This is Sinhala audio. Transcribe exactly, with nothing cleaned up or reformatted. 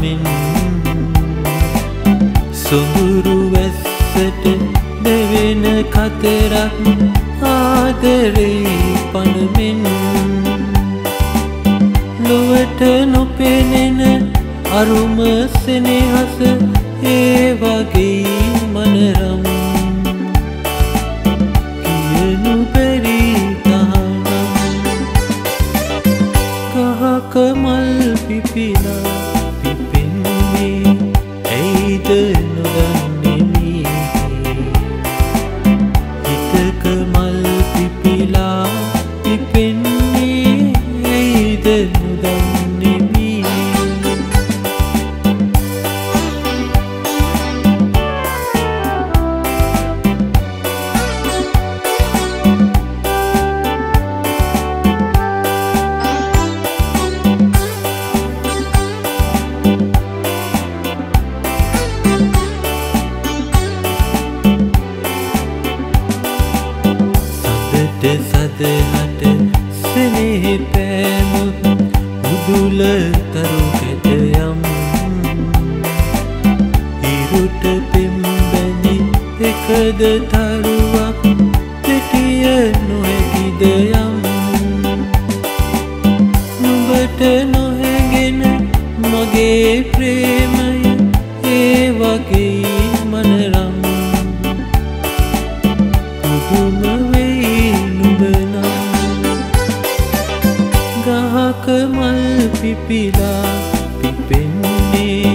පනමින් සොඳුරු වැස්සට දෙවෙන කතරක් ආදරේ පනමින් ලොවට නොපෙනෙන අරුම සෙනෙහස ඒ වගේ මනරම් කියනු බැරි තහනම් ගහක මල් පිපිලා පිපෙන්නේ ඇයිද නොදන්නෙමි හිතක මල් පිපිලා පිපෙන්නේ ඇයිද නොදන්නෙමි සදහට සෙනෙහි පෑමුත් උදුල තරුකට යම් ඉරුට පෙම්බැනි එකද තරුවක් දෙටිය නොහැකිද යම් නුඹට නොහැගෙන මගේ ප්‍රේමය ඒ වගේ මනරම් පුදුම වෙයි ගහක මල් පිපිලා පිපෙන්නේ